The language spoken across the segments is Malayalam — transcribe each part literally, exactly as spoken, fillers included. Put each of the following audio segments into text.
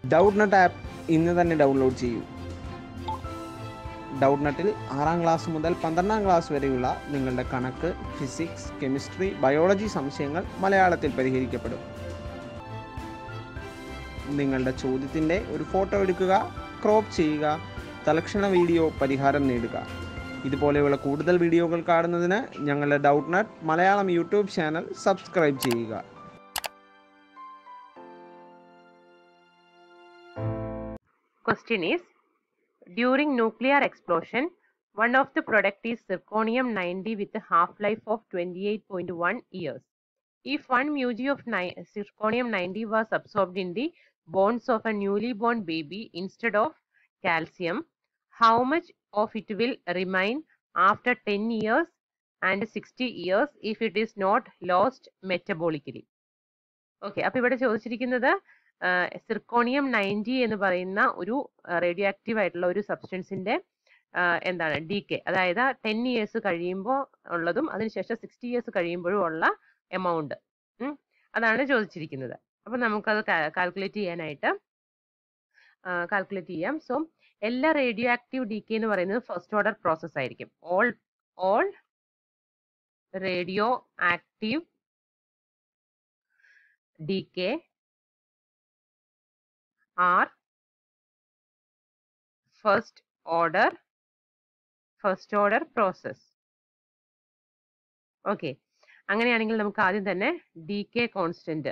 ഡൗട്ട്നട്ട് ആപ്പ് ഇന്ന് തന്നെ ഡൗൺലോഡ് ചെയ്യൂ. ഡൗട്ട്നട്ടിൽ ആറാം ക്ലാസ് മുതൽ പന്ത്രണ്ടാം ക്ലാസ് വരെയുള്ള നിങ്ങളുടെ കണക്ക്, ഫിസിക്സ്, കെമിസ്ട്രി, ബയോളജി സംശയങ്ങൾ മലയാളത്തിൽ പരിഹരിക്കപ്പെടും. നിങ്ങളുടെ ചോദ്യത്തിൻ്റെ ഒരു ഫോട്ടോ എടുക്കുക, ക്രോപ്പ് ചെയ്യുക, തലക്ഷണ വീഡിയോ പരിഹാരം നേടുക. ഇതുപോലെയുള്ള കൂടുതൽ വീഡിയോകൾ കാണുന്നതിന് ഞങ്ങളുടെ Doubtnut Malayalam YouTube channel subscribe ചെയ്യുക. Question is, during nuclear explosion, one of the product is zirconium ninety with a half-life of twenty-eight point one years. If one mg of zirconium ninety was absorbed in the bones of a newly born baby instead of calcium, how much of it will remain after ten years and sixty years if it is not lost metabolically? Okay, അപ്പോൾ ഇവിടെ ചോദിച്ചിരിക്കുന്നത് സിർക്കോണിയം നയൻറ്റി എന്ന് പറയുന്ന ഒരു റേഡിയോ ആക്റ്റീവ് ആയിട്ടുള്ള ഒരു സബ്സ്റ്റൻസിന്റെ എന്താണ് ഡി കെ, അതായത് ടെൻ ഇയേഴ്സ് കഴിയുമ്പോൾ ഉള്ളതും അതിനുശേഷം സിക്സ്റ്റി ഇയേഴ്സ് കഴിയുമ്പോഴും ഉള്ള എമൗണ്ട് അതാണ് ചോദിച്ചിരിക്കുന്നത്. അപ്പം നമുക്കത് കാൽക്കുലേറ്റ് ചെയ്യാനായിട്ട് കാൽക്കുലേറ്റ് ചെയ്യാം. സോ എല്ലാ റേഡിയോ ആക്റ്റീവ് ഡി കെ എന്ന് പറയുന്നത് ഫസ്റ്റ് ഓർഡർ പ്രോസസ് ആയിരിക്കും. All all radioactive decay are first order first order process. Okay, അങ്ങനെയാണെങ്കിൽ നമുക്ക് ആദ്യം തന്നെ decay constant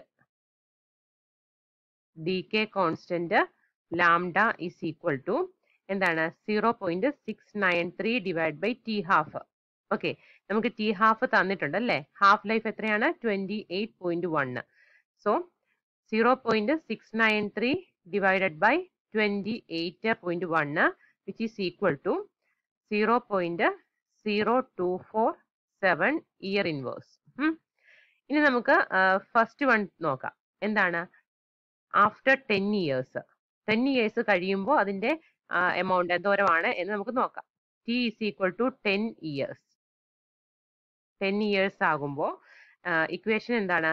decay constant lambda is equal to എന്താണ് zero point six nine three divide by T half. Okay, നമുക്ക് ടി ഹാഫ് തന്നിട്ടുണ്ട് അല്ലേ. ഹാഫ് ലൈഫ് എത്രയാണ്? Twenty eight point one. So zero point six nine three divided by twenty-eight point one, which is equal to zero point zero two four seven year inverse. ഇനി നമുക്ക് ഫസ്റ്റ് വൺ നോക്കാം. എന്താണ്? After ten years ten years കഴിയുമ്പോൾ അതിന്റെ എമൗണ്ട് എന്തോരമാണ് എന്ന് നമുക്ക് നോക്കാം. T is equal to ten years ten years ആകുമ്പോൾ ഇക്വേഷൻ എന്താണ്?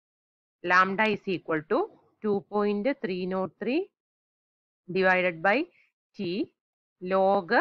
Lambda is equal to two point three zero three divided by t log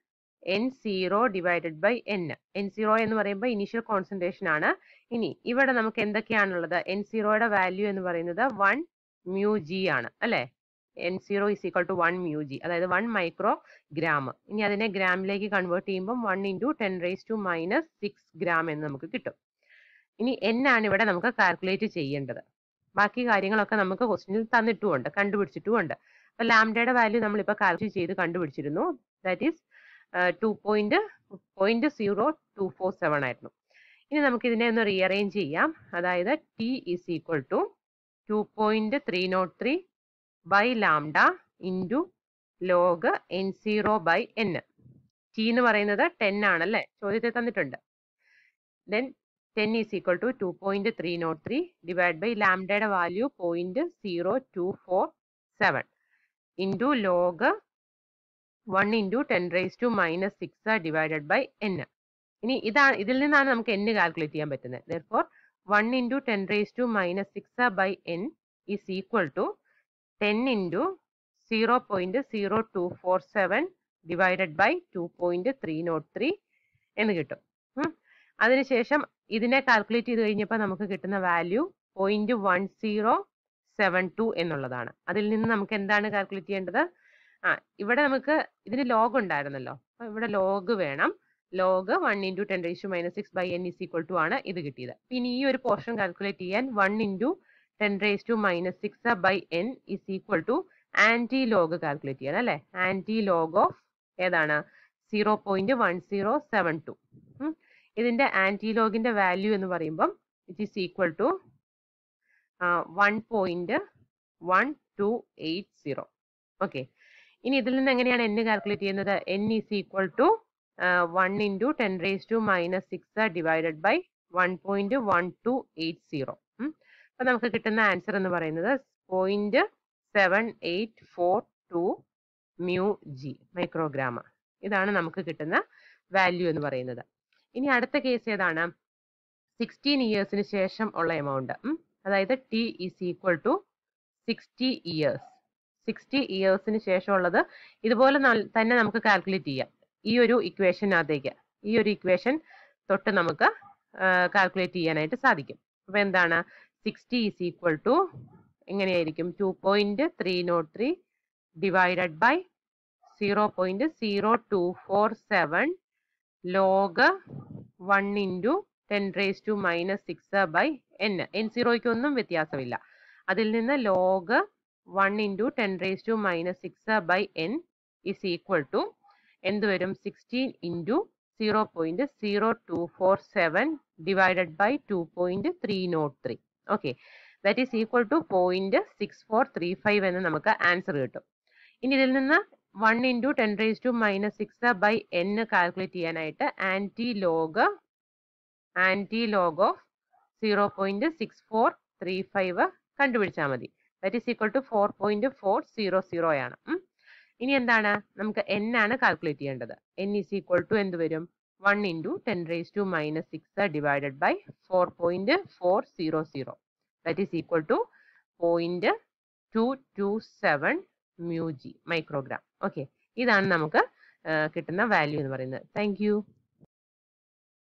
n zero divided by n. n zero എന്ന് പറയുമ്പോൾ ഇനീഷ്യൽ കോൺസെൻട്രേഷൻ ആണ്. ഇനി ഇവിടെ നമുക്ക് എന്തൊക്കെയാണുള്ളത്? n സീറോയുടെ വാല്യൂ എന്ന് പറയുന്നത് വൺ മ്യൂ ജി ആണ് അല്ലെ. n zero is equal to one mu g, അതായത് വൺ മൈക്രോ ഗ്രാം. ഇനി അതിനെ ഗ്രാമിലേക്ക് കൺവേർട്ട് ചെയ്യുമ്പോൾ one into ten raise to minus six gram എന്ന് നമുക്ക് കിട്ടും. ഇനി n ആണ് ഇവിടെ നമുക്ക് കാൽക്കുലേറ്റ് ചെയ്യേണ്ടത്. ബാക്കി കാര്യങ്ങളൊക്കെ നമുക്ക് ക്വസ്റ്റ്യനിൽ തന്നിട്ടുമുണ്ട്, കണ്ടുപിടിച്ചിട്ടുമുണ്ട്. അപ്പൊ ലാംഡയുടെ വാല്യൂ നമ്മളിപ്പോൾ കാൽക്കുലേറ്റ് ചെയ്ത് കണ്ടുപിടിച്ചിരുന്നു. That is two point point zero two four seven ആയിരുന്നു. ഇനി നമുക്ക് ഇതിനെ ഒന്ന് റീഅറേഞ്ച് ചെയ്യാം. അതായത് T is equal to two point three nought three by lambda into log N zero by N. T എന്ന് പറയുന്നത് ടെൻ ആണല്ലേ, ചോദ്യത്തിൽ തന്നിട്ടുണ്ട്. Then ten is equal to two point three zero three divided by lambda value zero point zero two four seven into log one into ten raised to minus six divided by n. ഇനി ഇതാണ്, ഇതിൽ നിന്നാണ് നമുക്ക് n കാൽക്കുലേറ്റ് ചെയ്യാൻ പറ്റുന്നത്. therefore one into ten raised to minus six by n is equal to ten into zero point zero two four seven divided by two point three zero three എന്ന് കിട്ടും. അതിനുശേഷം ഇതിനെ കാൽക്കുലേറ്റ് ചെയ്ത് കഴിഞ്ഞപ്പോൾ നമുക്ക് കിട്ടുന്ന value point one zero seven two എന്നുള്ളതാണ്. അതിൽ നിന്ന് നമുക്ക് എന്താണ് കാൽക്കുലേറ്റ് ചെയ്യേണ്ടത്? ആ ഇവിടെ നമുക്ക് ഇതിന് ലോഗ് ഉണ്ടായിരുന്നല്ലോ, അപ്പൊ ഇവിടെ ലോഗ് വേണം. Log one into ten raise to minus six by N is equal to ആണ് ഇത് കിട്ടിയത്. ഇനി ഈ ഒരു പോർഷൻ കാൽക്കുലേറ്റ് ചെയ്യാൻ one into ten raise to minus six by N is equal to antilog calculate ചെയ്യാൻ അല്ലെ. ആന്റി ലോഗ് ഓഫ് ഏതാണ്? Zero point one zero seven two. ഇതിന്റെ ആന്റിലോഗിന്റെ വാല്യൂ എന്ന് പറയുമ്പം it is equal to one point one two eight zero. Okay, ഇനി ഇതിൽ നിന്ന് എങ്ങനെയാണ് n കാൽക്കുലേറ്റ് ചെയ്യുന്നത്? n is equal to one into ten raise to minus six divided by one point one two eight zero. അപ്പൊ നമുക്ക് കിട്ടുന്ന ആൻസർ എന്ന് പറയുന്നത് point seven eight four two mu g microgram. ഇതാണ് നമുക്ക് കിട്ടുന്ന വാല്യൂ എന്ന് പറയുന്നത്. ഇനി അടുത്ത കേസ് ഏതാണ്? സിക്സ്റ്റീൻ ഇയേഴ്സിന് ശേഷം ഉള്ള എമൗണ്ട്, അതായത് T is equal to sixty years sixty ഇയേഴ്സിന് ശേഷമുള്ളത് ഇതുപോലെ തന്നെ നമുക്ക് കാൽക്കുലേറ്റ് ചെയ്യാം. ഈ ഒരു ഇക്വേഷനകത്തേക്ക് ഈ ഒരു ഇക്വേഷൻ തൊട്ട് നമുക്ക് കാൽക്കുലേറ്റ് ചെയ്യാനായിട്ട് സാധിക്കും. അപ്പൊ എന്താണ് സിക്സ്റ്റി ഈസ് ഈക്വൽ ടു എങ്ങനെയായിരിക്കും two point three nought three divided by zero point zero two four seven log one into ten raise to minus six by N. N സീറോയ്ക്ക് ഒന്നും വ്യത്യാസമില്ല. അതിൽ നിന്ന് log one into ten raise to minus six by N is equal to എന്ത് വരും sixteen into zero point zero two four seven divided by two point three nought three. Okay, that is equal to point six four three five എന്ന് നമുക്ക് ആൻസർ കിട്ടും. ഇനി ഇതിൽ നിന്ന് one into ten raise to minus six by N calculate ചെയ്യാനായിട്ട് antilog antilog of zero point six four three five കണ്ടുപിടിച്ചാൽ മതി. That is equal to four point four zero zero ആണ്. ഇനി എന്താണ് നമുക്ക് എൻ ആണ് കാൽക്കുലേറ്റ് ചെയ്യേണ്ടത്. എൻ ഈസ് ഈക്വൽ ടു എന്ത് വരും one into ten raise to minus six divided by four point four zero zero. That is equal to point two two seven mu g microgram. Okay, ഇതാണ് നമുക്ക് കിട്ടുന്ന വാല്യൂ എന്ന് പറയുന്നത്. Thank U.